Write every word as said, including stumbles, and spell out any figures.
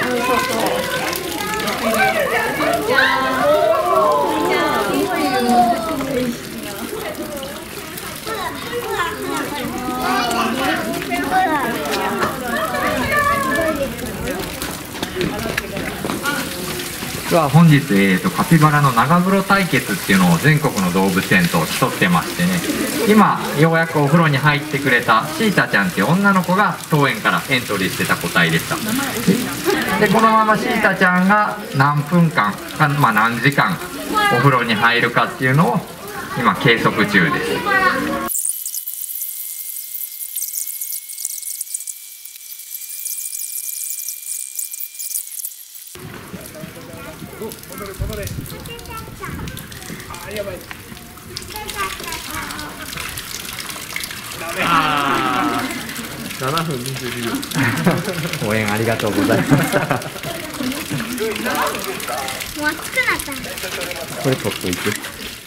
では本日、えーと、カピバラの長風呂対決っていうのを全国の動物園と競ってましてね、今ようやくお風呂に入ってくれたシータちゃんっていう女の子が当園からエントリーしてた個体でした。でこのままシータちゃんが何分間か、まあ、何時間お風呂に入るかっていうのを今計測中です。 あー、ななふんにじゅうにびょう。 応援ありがとうございました。 もう暑くなった。 これ取っといて。